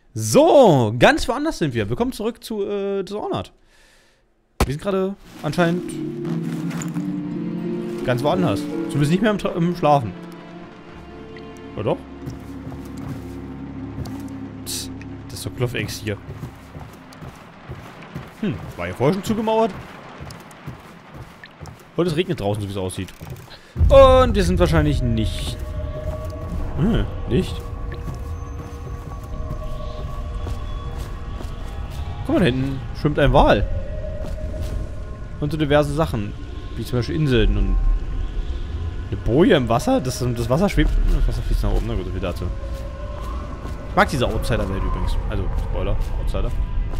So, ganz woanders sind wir. Willkommen zurück zu Dishonored. Wir sind gerade anscheinend ganz woanders. Zumindest nicht mehr im Schlafen. Oder doch? Psst, das ist doch Cluff-Ex hier. War ja vorher schon zugemauert. Und es regnet draußen, so wie es aussieht. Und wir sind wahrscheinlich nicht... nicht? Guck mal, da hinten schwimmt ein Wal. Und so diverse Sachen. Wie zum Beispiel Inseln und eine Boje im Wasser. Das Wasser schwebt. Das Wasser fließt nach oben. Na gut, so viel dazu. Ich mag diese Outsider-Welt übrigens. Also, Spoiler, Outsider.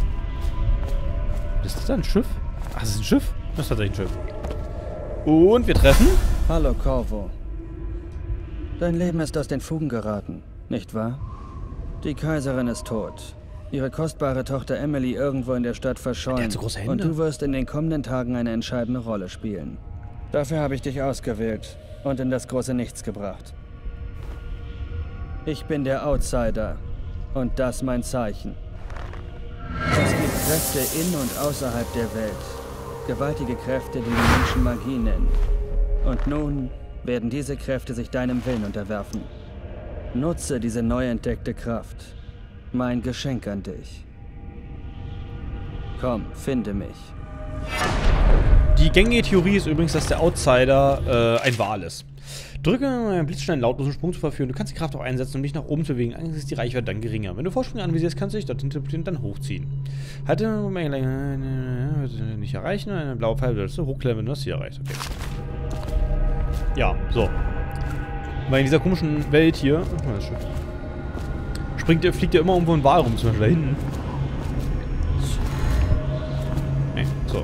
Ist das da ein Schiff? Ach, das ist ein Schiff? Das ist tatsächlich ein Schiff. Und wir treffen... Hallo, Corvo. Dein Leben ist aus den Fugen geraten, nicht wahr? Die Kaiserin ist tot. Ihre kostbare Tochter Emily irgendwo in der Stadt verschollen. Der hat so große Hände. Und du wirst in den kommenden Tagen eine entscheidende Rolle spielen. Dafür habe ich dich ausgewählt und in das große Nichts gebracht. Ich bin der Outsider und das mein Zeichen. Es gibt Kräfte in und außerhalb der Welt. Gewaltige Kräfte, die die Menschen Magie nennen. Und nun werden diese Kräfte sich deinem Willen unterwerfen. Nutze diese neu entdeckte Kraft. Mein Geschenk an dich. Komm, finde mich. Die gängige Theorie ist übrigens, dass der Outsider ein Wal ist. Drücke einen blitzschnellen, lautlosen Sprung zu verführen. Du kannst die Kraft auch einsetzen, um dich nach oben zu bewegen. Allerdings ist die Reichweite dann geringer. Wenn du Vorsprung anvisierst, kannst du dich dorthin teleportieren und dann hochziehen. Halte nicht erreichen. Eine blaue Pfeil wird du hochklettern, wenn du das hier erreichst. Okay. Ja, so. Weil in dieser komischen Welt hier... Oh, das ist schön. Fliegt ja immer irgendwo ein Wal rum, zum Beispiel da hinten. Nee, so.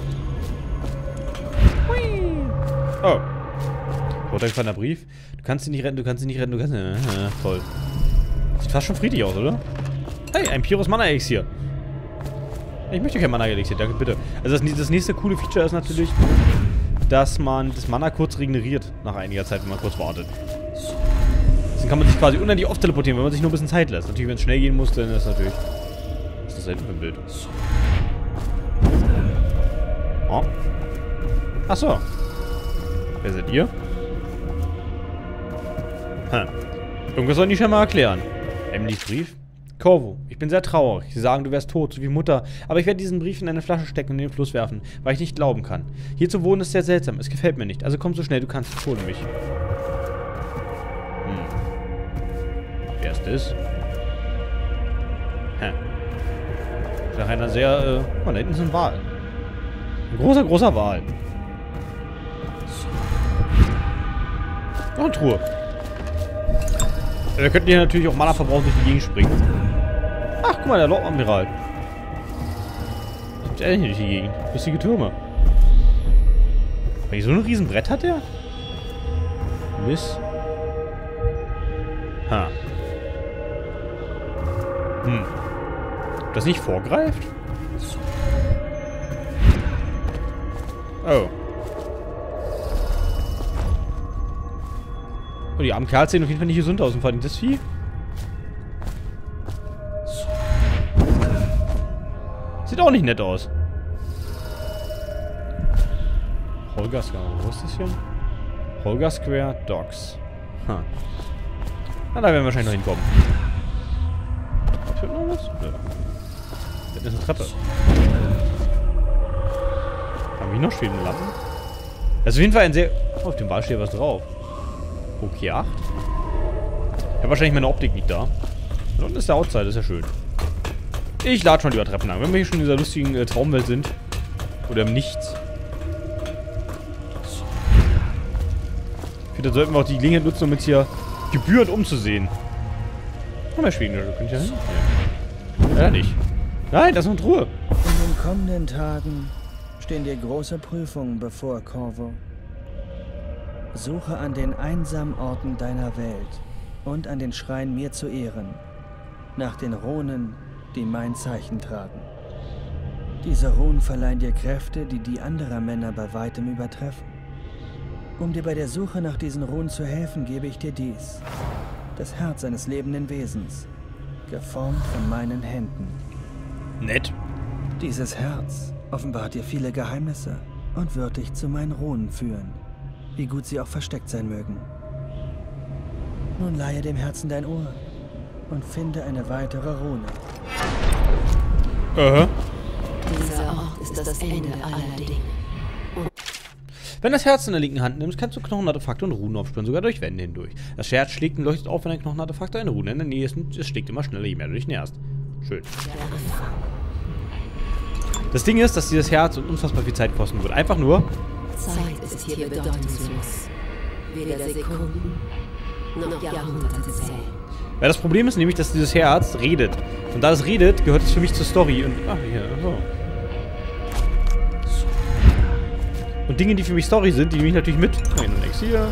Oh. Runtergefallener Brief. Du kannst ihn nicht retten, du kannst ihn nicht retten, du kannst ihn nicht... toll. Sieht fast schon friedlich aus, oder? Hey, ein Pyrrhus Mana-Elixier. Ich möchte kein Mana-Elixier, danke, bitte. Also das nächste coole Feature ist natürlich, dass man das Mana kurz regeneriert nach einiger Zeit, wenn man kurz wartet. Dann kann man sich quasi unendlich oft teleportieren, wenn man sich nur ein bisschen Zeit lässt. Natürlich, wenn es schnell gehen muss, dann ist natürlich... Was ist das da hinten für ein Bild? Oh. Achso. Wer seid ihr? Irgendwas sollen die schon mal erklären. Emilys Brief? Corvo, ich bin sehr traurig. Sie sagen, du wärst tot, so wie Mutter. Aber ich werde diesen Brief in eine Flasche stecken und in den Fluss werfen, weil ich nicht glauben kann. Hier zu wohnen ist sehr seltsam. Es gefällt mir nicht. Also komm so schnell du kannst. Ich hole mich. Wer ist das? Nach einer sehr, oh, da hinten ist ein Wal. Ein großer Wal. Noch eine Truhe. Wir könnten hier natürlich auch Mana verbrauchen durch die Gegend springen. Ach, guck mal, der Lord Admiral. Ist ehrlich nicht die Gegend. Lustige Türme. Wenn ich so ein riesen Brett hat der? Miss. Ob das nicht vorgreift? Oh. Oh, die armen Kerls sehen auf jeden Fall nicht gesund aus. Und vor allem das Vieh. Sieht auch nicht nett aus. Holger Square. Wo ist das hier? Holger Square Docks. Na, da werden wir wahrscheinlich noch hinkommen. Ist noch was? Nö. Das ist eine Treppe. Haben wir noch schwebende Lampen? Das ist auf jeden Fall ein sehr... Oh, auf dem Wal steht was drauf. Okay, 8. Ich habe wahrscheinlich meine Optik nicht da. Und unten ist der Outside, das ist ja schön. Ich lade schon lieber Treppen lang, wenn wir hier schon in dieser lustigen Traumwelt sind. Oder im Nichts. Ich finde, da sollten wir auch die Gelegenheit nutzen, um jetzt hier gebührend umzusehen. Haben wir Schweden, könnte ich ja hin? Nee. Ja, nicht. Nein, das ist eine Truhe. In den kommenden Tagen stehen dir große Prüfungen bevor, Corvo. Suche an den einsamen Orten deiner Welt und an den Schreien mir zu Ehren, nach den Runen, die mein Zeichen tragen. Diese Runen verleihen dir Kräfte, die die anderer Männer bei weitem übertreffen. Um dir bei der Suche nach diesen Runen zu helfen, gebe ich dir dies. Das Herz eines lebenden Wesens. geformt von meinen Händen. Nett. Dieses Herz offenbart dir viele Geheimnisse und wird dich zu meinen Runen führen, wie gut sie auch versteckt sein mögen. Nun leihe dem Herzen dein Ohr und finde eine weitere Rune. Dieser Ort ist das Ende aller Dinge. Wenn das Herz in der linken Hand nimmst, kannst du Knochenartefakte und Runen aufspüren, sogar durch Wände hindurch. Das Herz schlägt und leuchtet auf, wenn ein Knochenartefakt eine Rune in der Nähe ist, und es schlägt immer schneller, je mehr du dich näherst. Schön. Das Ding ist, dass dieses Herz unfassbar viel Zeit kosten wird. Einfach nur... Zeit ist hier bedeutungslos. Weder Sekunden noch Jahrhunderte zählen. Weil das Problem ist nämlich, dass dieses Herz redet. Und da es redet, gehört es für mich zur Story. Und... Ach, hier, so. Und Dinge, die für mich Story sind, die nehme ich natürlich mit. Ein Elixier.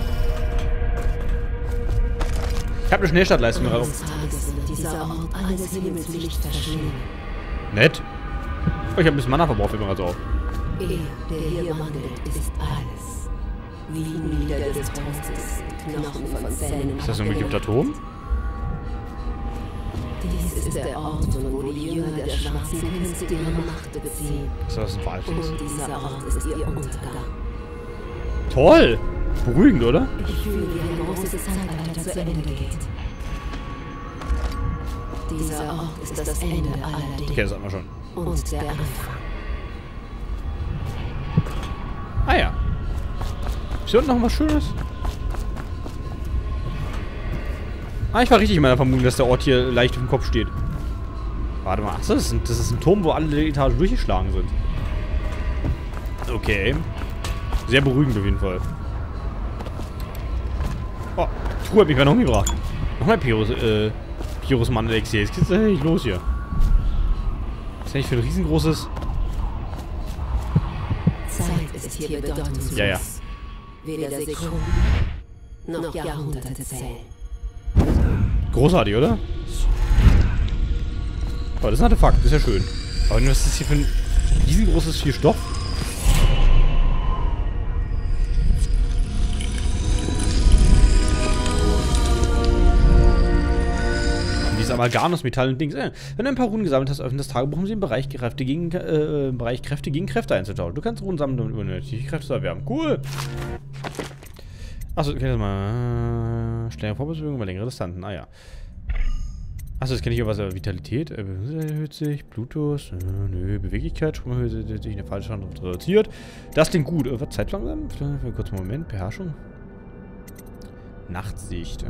Ich habe eine Schnellstartleistung gerade auf. Dieser Ort alles Himmelslicht verschlingen. Nett. Oh, ich habe ein bisschen Mana verbraucht, fällt mir gerade so auf. Er, der hier wandelt, ist alles. Wie Nieder des Toastes, Knochen von Zähnen. Ist das irgendwie Giftatom? Dies ist der Ort, von wo die Jünger der schwarzen Künste ihre Macht beziehen. Ist das ein Walfisch? Und dieser Ort ist ihr Untergang. Toll! Beruhigend, oder? Ich fühle, wie ein großes Zeitalter zu Ende geht. Dieser Ort ist das Ende aller Dinge. Okay, das hatten wir schon. Und der Anfang. Ah ja. Ist hier unten noch was Schönes? Ah, ich war richtig in meiner Vermutung, dass der Ort hier leicht auf dem Kopf steht. Warte mal, ach, das ist ein Turm, wo alle Etagen durchgeschlagen sind. Okay. Sehr beruhigend auf jeden Fall. Oh, die Truhe hat mich gerade noch umgebracht. Nochmal Pirus Mann Elixier. Jetzt geht's nicht los hier. Was ist eigentlich für ein riesengroßes... Zeit ist hier bedeutungslos. Ja, ja. Weder Sekunden noch Jahrhunderte zählen. Großartig, oder? Oh, das ist ein Artefakt, das ist ja schön. Aber was ist das hier für ein riesengroßes Vier Stoff? Dieses Amalgam aus Metall und Dings. Wenn du ein paar Runen gesammelt hast, öffnet das Tagebuch, um sie im Bereich Kräfte gegen Kräfte einzutauschen. Du kannst Runen sammeln, um unnötige Kräfte zu erwerben. Cool! Achso, okay, das mal. Schnelle Vorwärtsbewegung über längere Distanzen. Ah ja. Achso, das kenne ich auch was. Vitalität erhöht sich. Bluetooth. Nö. Beweglichkeit. Sprunghöhe sich in der falschen Hand reduziert. Das klingt gut. Was? Zeit langsam? Für einen kurzen Moment. Beherrschung. Nachtsicht.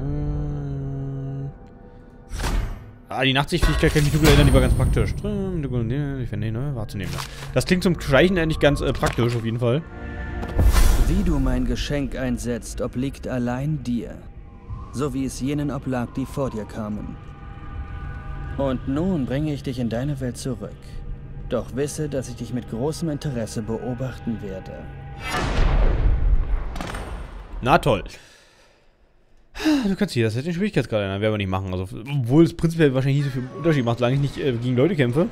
Die Nachtsichtfähigkeit kann ich mich dunkel erinnern, die war ganz praktisch. Wahrzunehmen. Das klingt zum Schleichen eigentlich ganz praktisch, auf jeden Fall. Wie du mein Geschenk einsetzt, obliegt allein dir. So wie es jenen oblag, die vor dir kamen. Und nun bringe ich dich in deine Welt zurück. Doch wisse, dass ich dich mit großem Interesse beobachten werde. Na toll. Du kannst hier das den Schwierigkeitsgrad ändern, werden wir nicht machen. Also, obwohl es prinzipiell wahrscheinlich nicht so viel Unterschied macht, solange ich nicht gegen Leute kämpfe.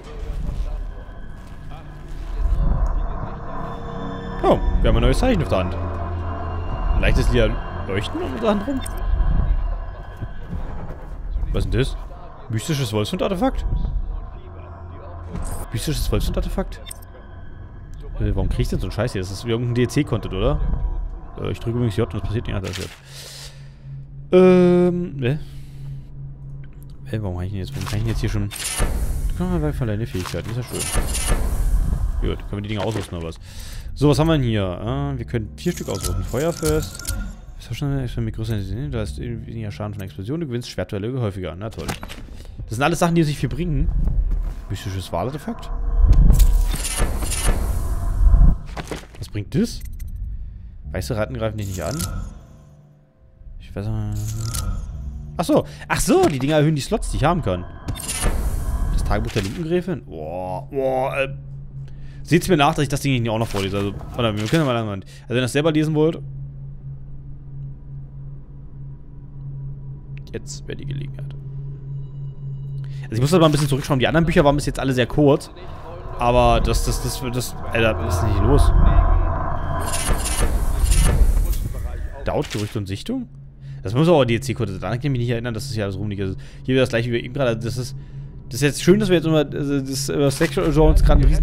Oh, wir haben ein neues Zeichen auf der Hand. Ein leichtes lila Leuchten um unsere Hand rum. Was ist denn das? Mystisches Wolfshund-Artefakt? Mystisches Wolfshund-Artefakt? Warum krieg ich denn so einen Scheiß hier? Das ist wie irgendein DLC-Content, oder? Ich drücke übrigens J und das passiert nicht anders jetzt. Warum kann ich denn jetzt? Warum kann ich denn jetzt hier schon... Komm mal von deine Fähigkeiten, ist ja schön. Gut, können wir die Dinge ausrüsten oder was? So, was haben wir denn hier? Wir können 4 Stück ausrüsten. Feuerfest. Was hast du schon mit größeren... Da ist weniger Schaden von Explosionen. Du gewinnst Schwertduelle häufiger. Na toll. Das sind alles Sachen, die sich viel bringen. Mystisches Wahlartefakt. Was bringt das? Weiße Ratten greifen dich nicht an. Ich weiß nicht. Achso. Ach so, die Dinger erhöhen die Slots, die ich haben kann. Das Tagebuch der Lindengräfin. Seht's mir nach, dass ich das Ding nicht auch noch vorlese. Also, oder wir können mal lang. Also, wenn ihr das selber lesen wollt. Jetzt wäre die Gelegenheit. Also, ich muss halt mal ein bisschen zurückschauen. Die anderen Bücher waren bis jetzt alle sehr kurz. Aber das Alter, was ist denn hier los? Daut, Gerüchte und Sichtung? Das muss auch DLC-Code sein. Daran kann ich mich nicht erinnern, dass das hier alles rumliegt. Also hier wieder das gleiche wie eben gerade. Also das ist jetzt schön, dass wir jetzt immer das Sexual Genre gerade ein riesen...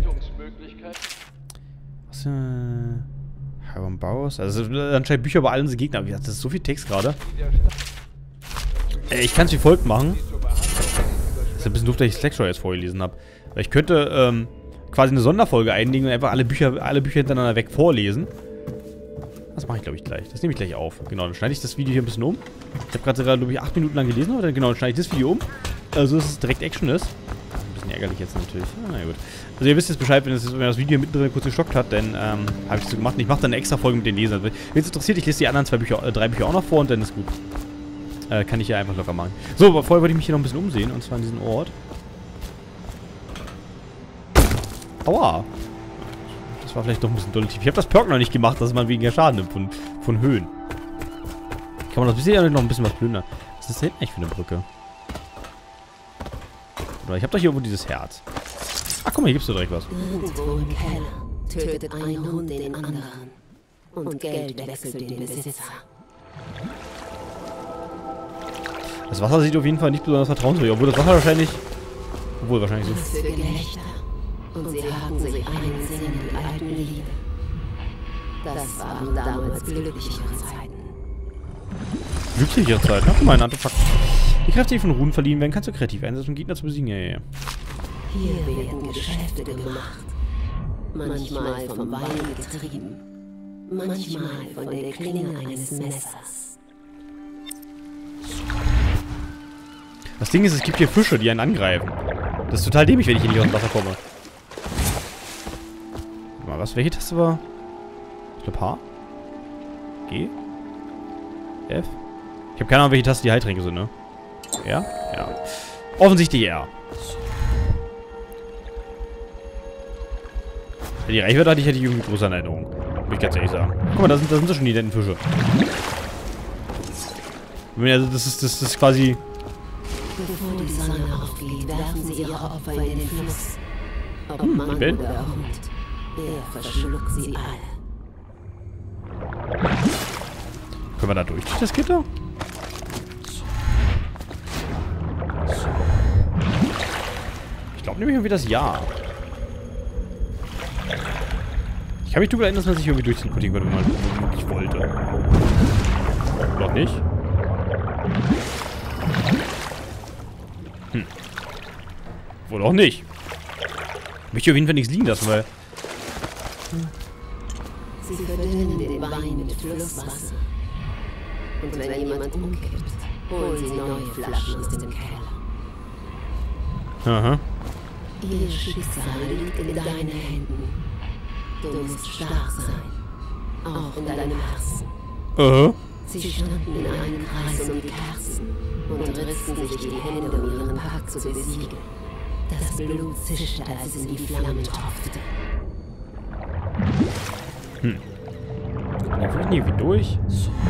Was Hiram Bowers? Also anscheinend Bücher über all unsere Gegner. Wie gesagt, das ist so viel Text gerade. Ich kann es wie folgt machen. Das ist ein bisschen doof, dass ich Sexual jetzt vorgelesen habe. Weil ich könnte quasi eine Sonderfolge einlegen und einfach alle Bücher hintereinander weg vorlesen. Das mache ich, glaube ich, gleich. Das nehme ich gleich auf. Genau, dann schneide ich das Video hier ein bisschen um. Ich habe gerade, glaube ich, 8 Minuten lang gelesen. Oder? Genau, dann schneide ich das Video um. Also, dass es direkt Action ist. Ein bisschen ärgerlich jetzt natürlich. Na gut. Also, ihr wisst jetzt Bescheid, wenn das Video mittendrin kurz gestockt hat, dann habe ich es so gemacht. Und ich mache dann eine extra Folge mit den Lesern. Wenn es interessiert, ich lese die anderen 3 Bücher auch noch vor und dann ist gut. Kann ich ja einfach locker machen. So, aber vorher wollte ich mich hier noch ein bisschen umsehen. Und zwar an diesem Ort. Aua. Das war vielleicht doch ein bisschen doll tief. Ich habe das Perk noch nicht gemacht, dass man weniger Schaden nimmt von Höhen. Kann man das bisher noch ein bisschen was plündern. Was ist das hinten eigentlich für eine Brücke? Oder ich habe doch hier irgendwo dieses Herz. Ach, guck mal, hier gibt's doch direkt was. Irgendwo im Keller tötet ein Hund den anderen. Und Geld wechselt den Besitzer. Das Wasser sieht auf jeden Fall nicht besonders vertrauenswürdig, obwohl das Wasser wahrscheinlich... Obwohl, wahrscheinlich so. Was für Gelächter. Und sie hatten sich einsehen in die alten Liebe. Das waren damals glücklichere Zeiten. Glücklichere Zeiten? Ach, guck mal, ein Artefakt. Die Kräfte, die von Runen verliehen werden, kannst du kreativ einsetzen, um Gegner zu besiegen. Ja. Hier werden Geschäfte gemacht. Manchmal vom Wein getrieben. Manchmal von der Klinge eines Messers. Das Ding ist, es gibt hier Fische, die einen angreifen. Das ist total dämlich, wenn ich hier nicht aus dem Wasser komme. Mal, was? Welche Taste war? Ich glaube H? G? F? Ich habe keine Ahnung, welche Taste die Heiltränke sind, ne? R? Ja. Offensichtlich R. Ja, die Reichweite hatte ich irgendwie größer in Erinnerung. Muss ich ganz ehrlich sagen. Guck mal, da sind schon die netten Fische. Also das ist quasi... Bevor die Sonne aufgeht, werfen sie ihre Opfer in den Fluss. Ob Mann oder Hund, er verschluckt sie alle. Können wir da durch das Gitter? Ich glaube nämlich irgendwie das Ja. Ich kann mich dunkel erinnern, dass man sich irgendwie durchteleportieren konnte, wenn man wirklich wollte. Noch nicht? Wohl auch nicht. Ich möchte auf jeden Fall nichts liegen lassen, weil... Sie verdünnen den Wein mit Flusswasser. Und wenn jemand umkippt, holen sie neue Flaschen aus dem Keller. Aha. Ihr Schicksal liegt in deinen Händen. Du musst stark sein. Auch in deinem Herzen. Sie standen in einem Kreis um die Kerzen und rissen sich die Hände, um ihren Pakt zu besiegen. Das Blut zischte, als es in die Flammen tropfte. Da fliegen die irgendwie durch.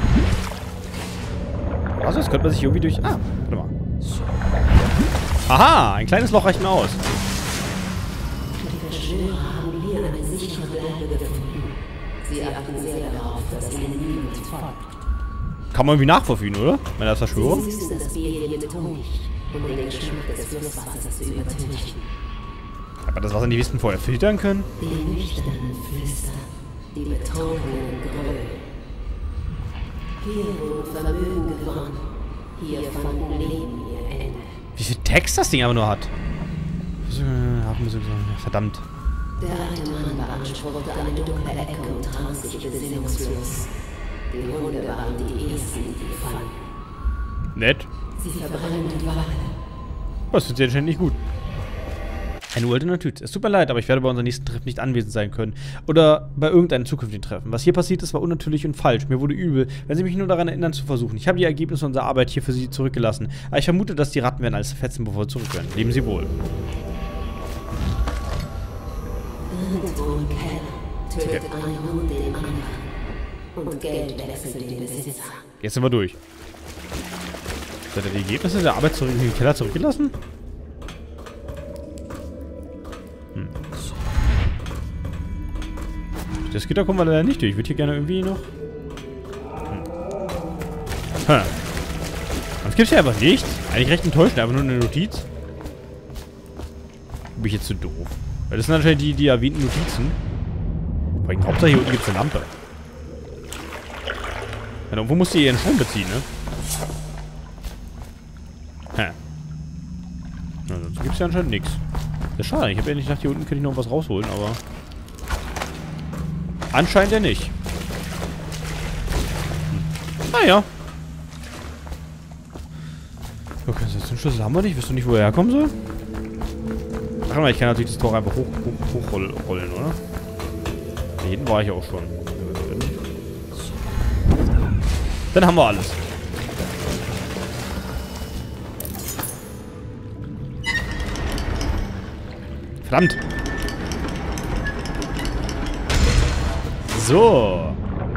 Also, das könnte man sich irgendwie durch... Ah, warte mal. Aha, ein kleines Loch reicht mir aus. Die Verschwörer haben hier eine sichere Bleibe gefunden. Sie achten sehr darauf, dass ihnen niemand folgt. Kann man irgendwie nachverfügen, oder? Wenn das Verschwörer? Sie süßen das Bier hier mit Honig, um den Geschmack des Flusswassers zu übertünchen. Aber das Wasser nicht wissen vorher filtern können? Die nüchternen Flüster, die betrunkenen Grölen. Hier wurde Vermögen gewonnen. Hier fanden Leben ihr Ende. Wie viel Text das Ding aber nur hat. Verdammt. Der alte Mann beanspruchte eine dunkle Ecke und trank sich besinnungslos. Die Hunde waren die ersten, die fanden. Nett. Sie verbrennen die Wache. Das findet sie anscheinend nicht gut. Eine uralte Tüte. Es tut mir leid, aber ich werde bei unserem nächsten Treffen nicht anwesend sein können. Oder bei irgendeinem zukünftigen Treffen. Was hier passiert ist, war unnatürlich und falsch. Mir wurde übel, wenn Sie mich nur daran erinnern zu versuchen. Ich habe die Ergebnisse unserer Arbeit hier für Sie zurückgelassen. Aber ich vermute, dass die Ratten werden alles fetzen, bevor wir zurück können. Leben Sie wohl. Irgendwo im Keller tötet ein Hund den anderen. Und Geld wechselt den Besitzer. Jetzt sind wir durch. Hat er die Ergebnisse der Arbeit in den Keller zurückgelassen? Das Gitter kommen wir leider nicht durch. Ich würde hier gerne irgendwie noch... Das gibt's ja einfach nicht. Eigentlich recht enttäuschend, einfach nur eine Notiz. Bin ich jetzt zu doof? Weil das sind anscheinend die erwähnten Notizen. Vor allem Hauptsache hier unten gibt's eine Lampe. Ja, irgendwo muss die ihren Strom beziehen, ne? Hä. Na, sonst gibt's ja anscheinend nichts. Das ist schade. Ich habe ehrlich gedacht, hier unten könnte ich noch was rausholen, aber... Anscheinend ja nicht. Naja. Okay, jetzt den Schlüssel haben wir nicht. Wisst du nicht, wo er herkommen soll? Ach mal, ich kann natürlich das Tor einfach hochrollen, oder? Da hinten war ich auch schon. Dann haben wir alles. Verdammt. So.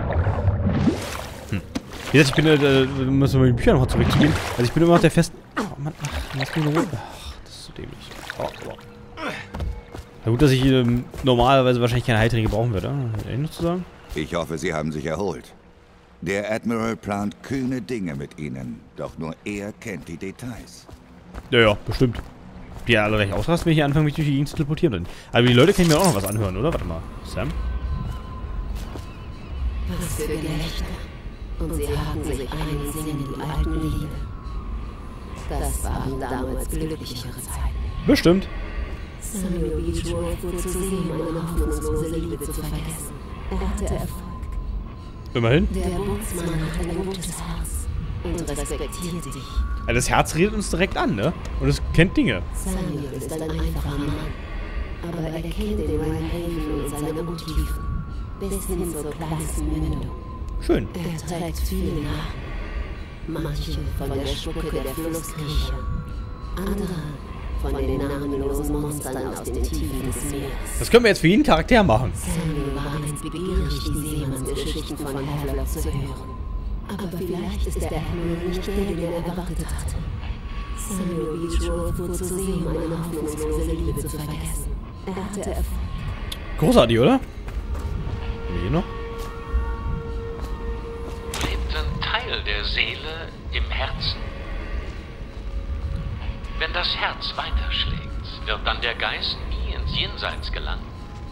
Wie gesagt, ich bin, müssen wir mit den Büchern noch zurückzugehen. Also ich bin immer noch der festen... Oh Mann, lass mich in Ruhe. Ach, das ist so dämlich. Oh. Na gut, dass ich normalerweise wahrscheinlich keine Heiltränke brauchen würde. Noch zu sagen? Ich hoffe, Sie haben sich erholt. Der Admiral plant kühne Dinge mit Ihnen, doch nur er kennt die Details. Ja, bestimmt. Die alle gleich ausrasten, wenn ich hier anfange, mich durch die Gegend zu teleportieren. Aber die Leute können mir auch noch was anhören, oder? Warte mal. Sam? Was für Gelächter. Und sie hatten sich einsehen in die alten Lieder. Das waren damals glücklichere Zeiten. Bestimmt. Samuel Beechworth wurde zu sehen, meine hoffnungslose Liebe zu vergessen. Er hatte Erfolg. Immerhin. Der Bootsmann hat ein gutes Herz und respektiert dich. Also das Herz redet uns direkt an, ne? Und es kennt Dinge. Samuel ist ein einfacher Mann, aber er kennt den Rheinhaven und seine Untiefen, bis hin zur kleinsten Mündung. Schön. Er trägt viele Namen. Manche von der Spucke der Flusskriecher, andere von den namenlosen Monstern aus den Tiefen des Meeres. Das können wir jetzt für jeden Charakter machen. Samuel war einst begierig, die Seemannsgeschichten von Havelock zu hören. Aber vielleicht ist der Admiral nicht der, den er erwartet hatte. Samuel Beechworth wurde zu sehen, meine hoffnungslose Liebe zu vergessen. Er hatte Erfolg. Großartig, oder? Hier noch? Lebt ein Teil der Seele im Herzen. Wenn das Herz weiterschlägt, wird dann der Geist nie ins Jenseits gelangen.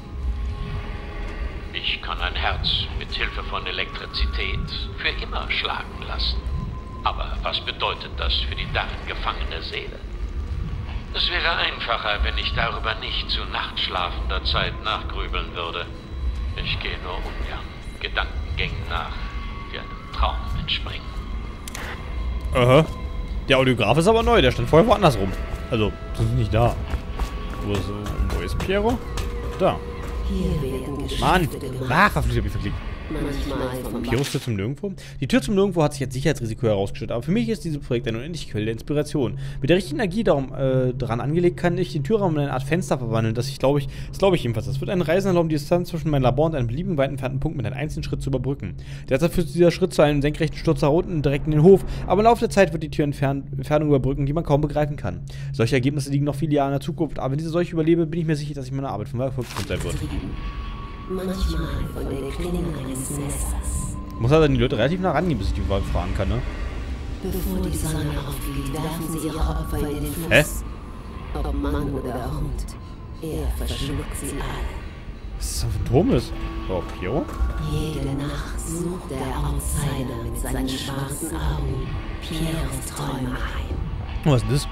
Ich kann ein Herz mit Hilfe von Elektrizität für immer schlagen lassen. Aber was bedeutet das für die darin gefangene Seele? Es wäre einfacher, wenn ich darüber nicht zu nachtschlafender Zeit nachgrübeln würde. Ich gehe nur ungern Gedankengängen nach, die einem Traum entspringen. Aha. Der Audiograph ist aber neu, der stand vorher woanders rum. Also, das ist nicht da. Wo ist Piero? Da. Hier werden Mann! Geschäfte gemacht. Ach, verfliegt, hab ich verklickt. Manchmal vom Piros Tür zum Nirgendwo? Die Tür zum Nirgendwo hat sich als Sicherheitsrisiko herausgestellt, aber für mich ist dieses Projekt eine unendliche Quelle der Inspiration. Mit der richtigen Energie daran angelegt, kann ich den Türraum in eine Art Fenster verwandeln, das glaube ich jedenfalls. Das wird einen Reisenden erlauben, die Distanz zwischen meinem Labor und einem beliebigen weit entfernten Punkt mit einem einzigen Schritt zu überbrücken. Derzeit führt dieser Schritt zu einem senkrechten Sturz nach unten direkt in den Hof, aber im Laufe der Zeit wird die Tür Entfernung überbrücken, die man kaum begreifen kann. Solche Ergebnisse liegen noch viele Jahre in der Zukunft, aber wenn diese Seuche überlebe, bin ich mir sicher, dass ich meine Arbeit vom Erfolg sein wird. Manchmal von den Klingen eines Messers. Muss also die Leute relativ nah rangehen, bis ich die überhaupt fragen kann, ne? Bevor die Sonne aufgeht, werfen sie ihre Opfer in den Fluss. Hä? Ob Mann oder Hund, er verschluckt sie alle. Was ist das für ein Phantom ist? Oh, Piero? Jede Nacht sucht der Outsider mit seinen schwarzen Augen Pieros Träume ein. Oh, was ist denn das?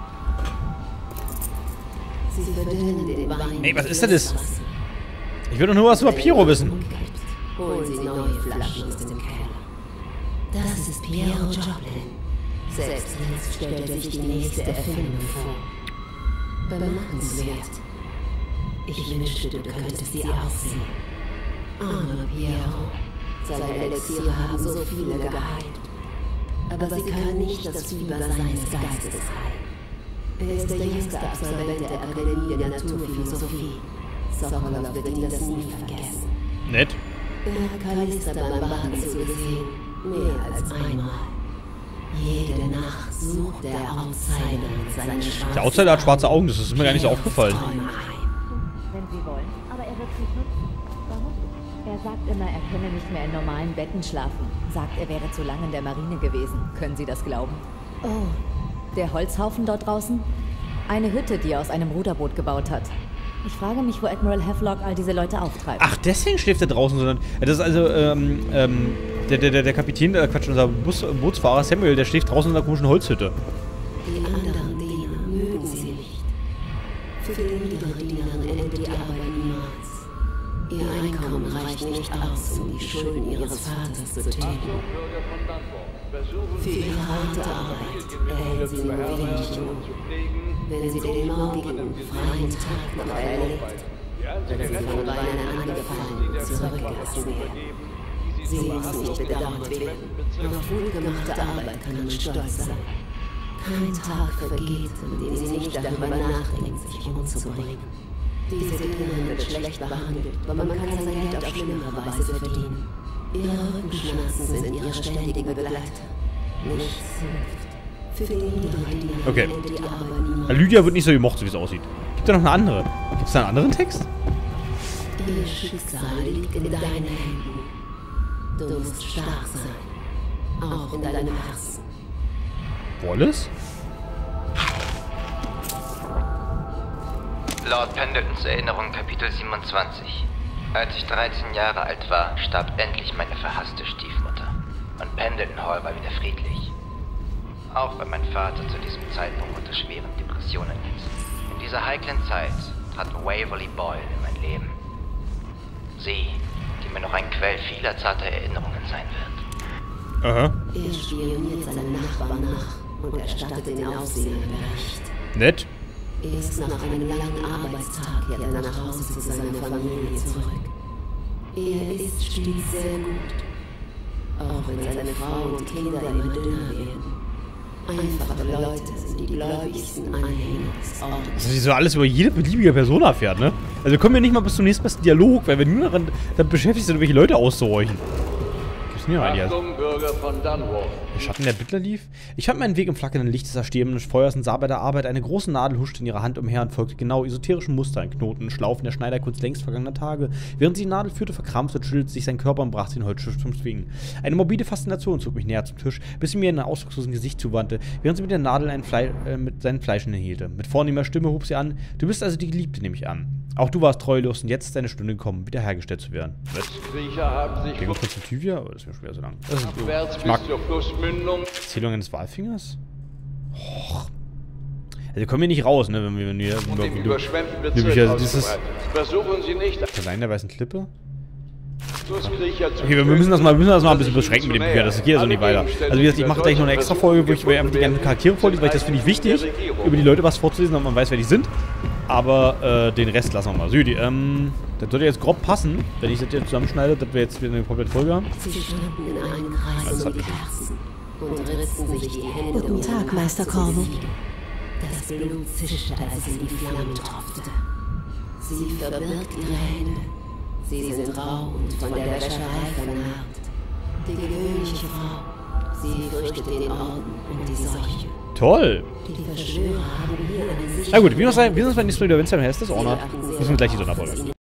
Sie verdünnen den Wein. Ey, was ist denn das? Ich will doch nur was über Piero wissen. Holen Sie neue Flaschen aus dem Keller. Das ist Piero Joplin. Selbst jetzt stellt er sich die nächste Erfindung vor. Bemerkenswert. Ich wünschte, du könntest sie auch sehen. Armer Piero. Seine Elixiere haben so viele geheilt. Aber sie können nicht das Fieber seines Geistes heilen. Er ist der jüngste Absolvent der Akademie der Naturphilosophie. Sokolov wird ihn das nie vergessen. Nett. Er hat Kalista beim Baden zugesehen. Mehr als einmal. Jede Nacht sucht der Outsider mit seinen schwarzen... Der Outsider hat schwarze Augen, das ist mir gar nicht so aufgefallen. Wenn Sie wollen, aber er wird sie nutzen. Warum? Er sagt, immer, er könne nicht mehr in normalen Betten schlafen. Sagt, er wäre zu lange in der Marine gewesen. Können Sie das glauben? Oh, der Holzhaufen dort draußen? Eine Hütte, die er aus einem Ruderboot gebaut hat. Ich frage mich, wo Admiral Havelock all diese Leute auftreibt. Ach, deswegen schläft er draußen, sondern... Das ist also, der Kapitän, Quatsch, unser Bootsfahrer Samuel, der schläft draußen in einer komischen Holzhütte. Die anderen Diener mögen sie nicht. Für den niederen Dienern endet die Arbeit niemals. Ihr Einkommen reicht nicht aus, um die Schulden ihres Vaters zu tilgen. Für ihre harte Arbeit erhält sie nur wenig Lohn. Wenn sie den morgigen, freien Tag noch erlebt, wird sie von Beinen angefallen zurückgelassen werden. Sie muss nicht bedauert werden. Auf wohlgemachte Arbeit kann man stolz sein. Kein Tag vergeht, an dem sie nicht darüber nachdenkt, sich umzubringen. Diese Dienerin wird schlecht behandelt, aber man kann sein Geld auf schlimmere Weise verdienen. Ihre Rückenschmerzen sind ihre ständigen Begleiter. Nichts hilft. Für den niederen Diener Okay. endet die Arbeit niemals. Lydia wird nicht so gemocht, so wie es aussieht. Gibt da noch eine andere? Gibt es da einen anderen Text? Ihr Schicksal liegt in deinen Händen. Du musst stark sein. Auch in deinem Herzen. Wallace? Lord Pendletons Erinnerung, Kapitel 27. Als ich 13 Jahre alt war, starb endlich meine verhasste Stiefmutter. Und Pendleton Hall war wieder friedlich. Auch wenn mein Vater zu diesem Zeitpunkt unter schweren Depressionen litt. In dieser heiklen Zeit trat Waverly Boyle in mein Leben. Sie, die mir noch ein Quell vieler zarter Erinnerungen sein wird. Aha. Er spioniert seinen Nachbarn nach und erstattet den Aufsehern Bericht. Nett. Erst nach einem langen Arbeitstag kehrt er nach Hause zu seiner Familie zurück. Er isst stets sehr gut, auch wenn seine Frau und Kinder immer dünner werden. Einfache Leute sind die gläubigsten Anhänger des Ordens. Dass sie so alles über jede beliebige Person erfährt, ne? Also kommen wir nicht mal bis zum nächstbesten Dialog, weil wir nur daran beschäftigt sind, irgendwelche Leute auszuräuchen. Gibt's mir Ideas? Bürger von Dunwall. Der Schatten der Bittler lief. Ich fand meinen Weg im flackernden Licht des erstehenden Feuers und sah bei der Arbeit eine große Nadel huschte in ihrer Hand umher und folgte genau esoterischen Mustern, Knoten, Schlaufen der Schneiderkunst längst vergangener Tage. Während sie die Nadel führte, verkrampfte und schüttelte sich sein Körper und brachte den Holzstift zum Schwingen. Eine morbide Faszination zog mich näher zum Tisch, bis sie mir in ein ausdruckslosen Gesicht zuwandte, während sie mit der Nadel mit seinen Fleischen hielte. Mit vornehmer Stimme hob sie an: Du bist also die Geliebte, nehme ich an. Auch du warst treulos und jetzt ist deine Stunde gekommen, wiederhergestellt zu werden. Kriecher haben sich Gegen Konstitutivia? Oh, das ist mir schwer so lang. abwärts Ich mag bis zur Flussmündung. Erzählung eines Walfingers? Och. Also wir kommen hier nicht raus, ne, wenn wir und dem überschwemmten Nämlich, Bezirk also dieses- ausbreiten. Versuchen Sie nicht, allein der weißen Klippe? Flusskriecher zu Okay, wir müssen das mal ein bisschen beschränken mit dem Bücher, das geht ja so nicht weiter. Also wie gesagt, ich mache gleich noch eine extra Folge, wo ich mir einfach die ganzen Charaktere vorlese, weil das finde ich wichtig, über die Leute was vorzulesen, damit man weiß, wer die sind. Aber den Rest lassen wir mal. Südi, das sollte jetzt grob passen, wenn ich das jetzt zusammenschneide, dass wir jetzt wieder eine komplette Folge haben. Sie standen in einem Kreis um die Herzen und ritzten sich die Hände. Guten Tag, Meister Corvo. Das Blut zischte, als in die Flammen tropfte. Sie verbirgt ihre Hände. Sie sind rau und von der Wäscherei vernarbt. Die gewöhnliche Frau, sie fürchtet den Orden und die Seuche. Toll! Die Verschwörer haben hier eine Na gut, wir sehen uns beim nächsten Mal wieder, wenn es heißt, das Honor. Das ist gleich die Sonderfolge.